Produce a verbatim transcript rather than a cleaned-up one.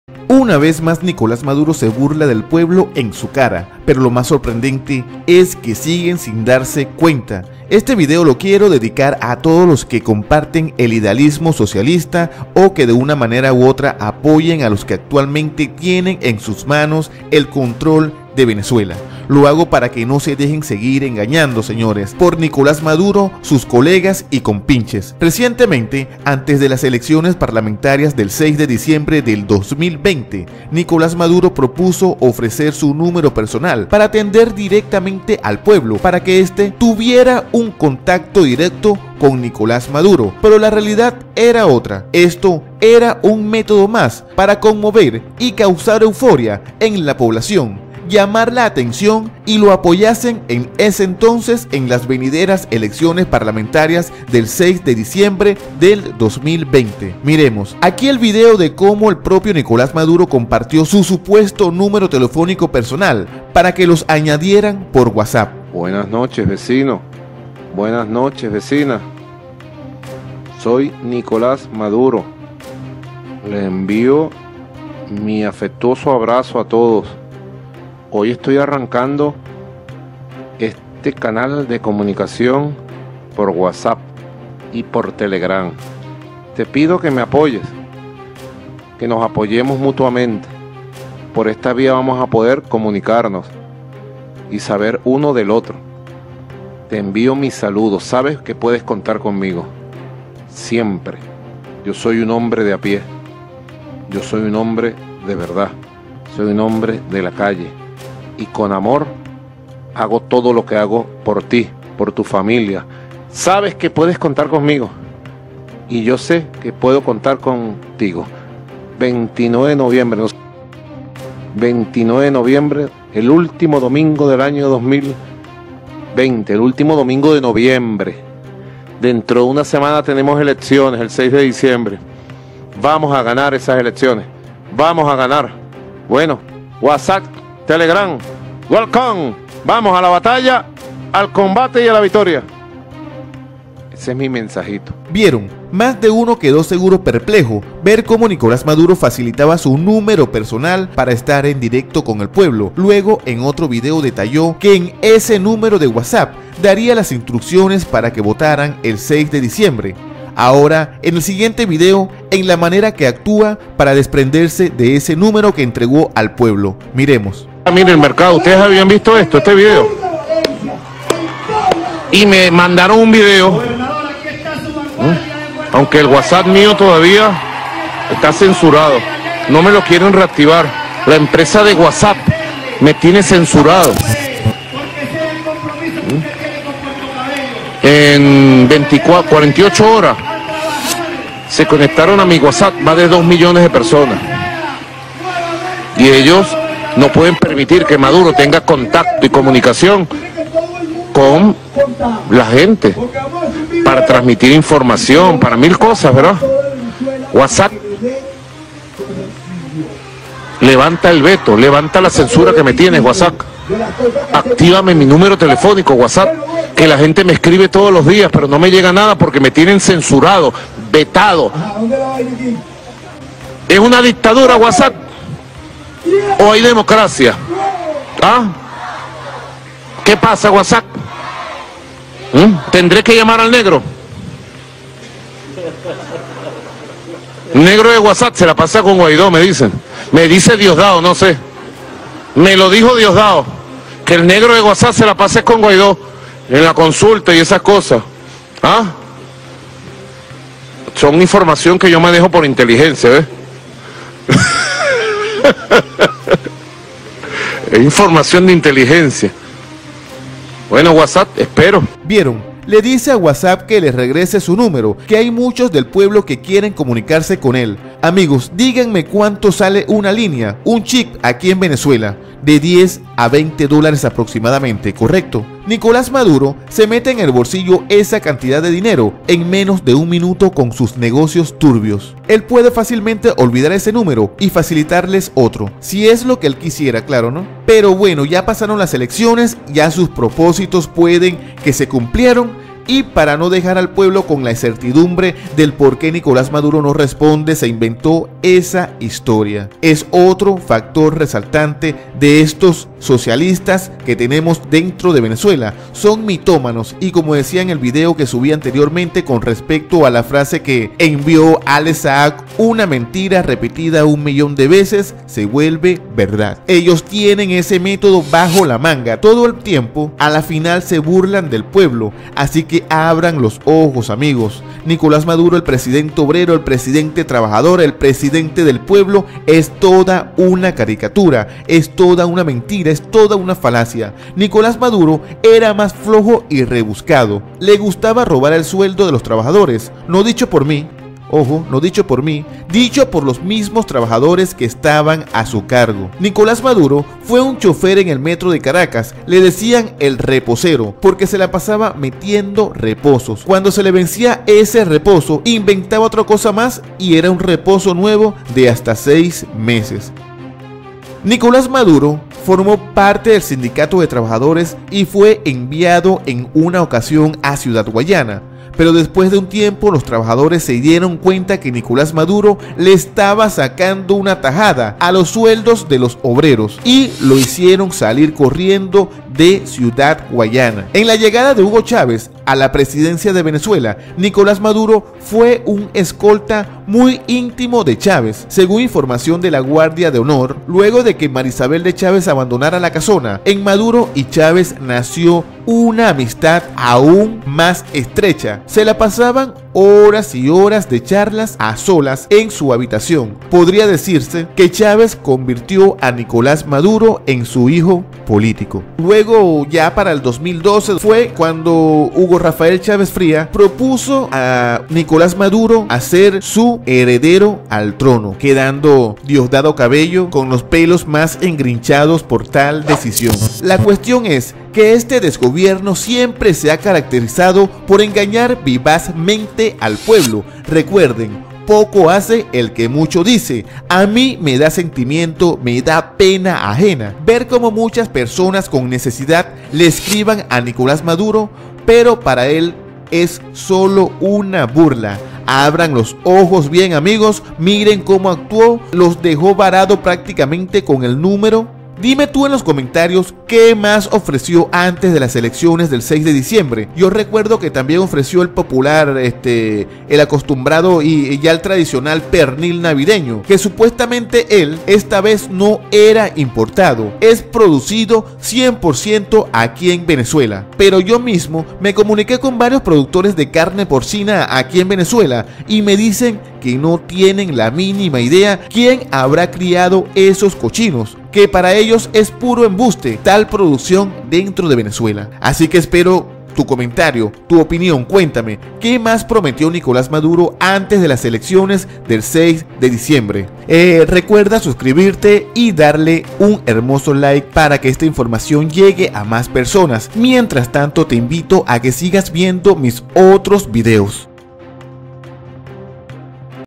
Una vez más Nicolás Maduro se burla del pueblo en su cara, pero lo más sorprendente es que siguen sin darse cuenta. Este video lo quiero dedicar a todos los que comparten el idealismo socialista o que de una manera u otra apoyen a los que actualmente tienen en sus manos el control de Venezuela. Lo hago para que no se dejen seguir engañando, señores, por Nicolás Maduro, sus colegas y compinches. Recientemente, antes de las elecciones parlamentarias del seis de diciembre del dos mil veinte, Nicolás Maduro propuso ofrecer su número personal para atender directamente al pueblo, para que éste tuviera un contacto directo con Nicolás Maduro, pero la realidad era otra. Esto era un método más para conmover y causar euforia en la población, llamar la atención y lo apoyasen en ese entonces en las venideras elecciones parlamentarias del seis de diciembre del dos mil veinte. Miremos aquí el video de cómo el propio Nicolás Maduro compartió su supuesto número telefónico personal para que los añadieran por WhatsApp. Buenas noches, vecino. Buenas noches, vecina. Soy Nicolás Maduro. Les envío mi afectuoso abrazo a todos. Hoy estoy arrancando este canal de comunicación por WhatsApp y por Telegram. Te pido que me apoyes, que nos apoyemos mutuamente. Por esta vía vamos a poder comunicarnos y saber uno del otro. Te envío mis saludos, sabes que puedes contar conmigo, siempre. Yo soy un hombre de a pie, yo soy un hombre de verdad, soy un hombre de la calle. Y con amor hago todo lo que hago por ti, por tu familia. Sabes que puedes contar conmigo y yo sé que puedo contar contigo. veintinueve de noviembre, veintinueve de noviembre, el último domingo del año dos mil veinte, el último domingo de noviembre. Dentro de una semana tenemos elecciones, el seis de diciembre. Vamos a ganar esas elecciones, vamos a ganar. Bueno, WhatsApp, Telegram, welcome, vamos a la batalla, al combate y a la victoria. Ese es mi mensajito. Vieron, más de uno quedó seguro perplejo ver cómo Nicolás Maduro facilitaba su número personal para estar en directo con el pueblo. Luego en otro video detalló que en ese número de WhatsApp daría las instrucciones para que votaran el seis de diciembre. Ahora, en el siguiente video, en la manera que actúa para desprenderse de ese número que entregó al pueblo. Miremos. Miren el mercado, ustedes habían visto esto, este video. Y me mandaron un video. ¿Eh? Aunque el WhatsApp mío todavía está censurado. No me lo quieren reactivar. La empresa de WhatsApp me tiene censurado. ¿Eh? En veinticuatro, cuarenta y ocho horas se conectaron a mi WhatsApp más de dos millones de personas. Y ellos no pueden permitir que Maduro tenga contacto y comunicación con la gente para transmitir información, para mil cosas, ¿verdad? WhatsApp levanta el veto, levanta la censura que me tienes, WhatsApp. Actívame mi número telefónico, WhatsApp, que la gente me escribe todos los días, pero no me llega nada porque me tienen censurado, vetado. ¿Es una dictadura WhatsApp o hay democracia? ¿Ah? ¿Qué pasa, WhatsApp? ¿Mm? ¿Tendré que llamar al negro? Negro de WhatsApp se la pasa con Guaidó, me dicen. Me dice Diosdado, no sé. Me lo dijo Diosdado, que el negro de WhatsApp se la pase con Guaidó en la consulta y esas cosas. ¿Ah? Son información que yo manejo por inteligencia, ¿ves? Es información de inteligencia. Bueno, WhatsApp, espero. ¿Vieron? Le dice a WhatsApp que le regrese su número, que hay muchos del pueblo que quieren comunicarse con él. Amigos, díganme cuánto sale una línea, un chip aquí en Venezuela, de diez a veinte dólares aproximadamente, ¿correcto? Nicolás Maduro se mete en el bolsillo esa cantidad de dinero en menos de un minuto con sus negocios turbios. Él puede fácilmente olvidar ese número y facilitarles otro, si es lo que él quisiera, claro, ¿no? Pero bueno, ya pasaron las elecciones, ya sus propósitos pueden que se cumplieron, Y para no dejar al pueblo con la incertidumbre del por qué Nicolás Maduro no responde, se inventó esa historia. Es otro factor resaltante de estos socialistas que tenemos dentro de Venezuela. Son mitómanos y, como decía en el video que subí anteriormente con respecto a la frase que envió Alex Saab, una mentira repetida un millón de veces se vuelve verdad. Ellos tienen ese método bajo la manga todo el tiempo. A la final se burlan del pueblo, así que abran los ojos, amigos. Nicolás Maduro, el presidente obrero, el presidente trabajador, el presidente del pueblo, es toda una caricatura, es toda una mentira, es toda una falacia. Nicolás Maduro era más flojo y rebuscado. Le gustaba robar el sueldo de los trabajadores, no dicho por mí. Ojo, no dicho por mí, dicho por los mismos trabajadores que estaban a su cargo. Nicolás Maduro fue un chofer en el metro de Caracas, le decían el reposero, porque se la pasaba metiendo reposos. Cuando se le vencía ese reposo, inventaba otra cosa más y era un reposo nuevo de hasta seis meses. Nicolás Maduro formó parte del sindicato de trabajadores y fue enviado en una ocasión a Ciudad Guayana. Pero después de un tiempo los trabajadores se dieron cuenta que Nicolás Maduro le estaba sacando una tajada a los sueldos de los obreros y lo hicieron salir corriendo de Ciudad Guayana. En la llegada de Hugo Chávez a la presidencia de Venezuela, Nicolás Maduro fue un escolta muy íntimo de Chávez, según información de la Guardia de Honor. Luego de que Marisabel de Chávez abandonara la casona, en Maduro y Chávez nació una amistad aún más estrecha. Se la pasaban horas y horas de charlas a solas en su habitación. Podría decirse que Chávez convirtió a Nicolás Maduro en su hijo político. Luego, ya para el dos mil doce, fue cuando Hugo Rafael Chávez Fría propuso a Nicolás Maduro a ser su heredero al trono, quedando Diosdado Cabello con los pelos más engrinchados por tal decisión. La cuestión es que este desgobierno siempre se ha caracterizado por engañar vivazmente al pueblo. Recuerden, poco hace el que mucho dice. A mí me da sentimiento, me da pena ajena ver cómo muchas personas con necesidad le escriban a Nicolás Maduro, pero para él es solo una burla. Abran los ojos bien, amigos, miren cómo actuó, los dejó varado prácticamente con el número. Dime tú en los comentarios qué más ofreció antes de las elecciones del seis de diciembre. Yo recuerdo que también ofreció el popular, este, el acostumbrado y, y ya el tradicional pernil navideño, que supuestamente él esta vez no era importado, es producido cien por ciento aquí en Venezuela. Pero yo mismo me comuniqué con varios productores de carne porcina aquí en Venezuela y me dicen que no tienen la mínima idea quién habrá criado esos cochinos, que para ellos es puro embuste tal producción dentro de Venezuela. Así que espero tu comentario, tu opinión. Cuéntame, ¿qué más prometió Nicolás Maduro antes de las elecciones del seis de diciembre? Eh, recuerda suscribirte y darle un hermoso like para que esta información llegue a más personas. Mientras tanto, te invito a que sigas viendo mis otros videos.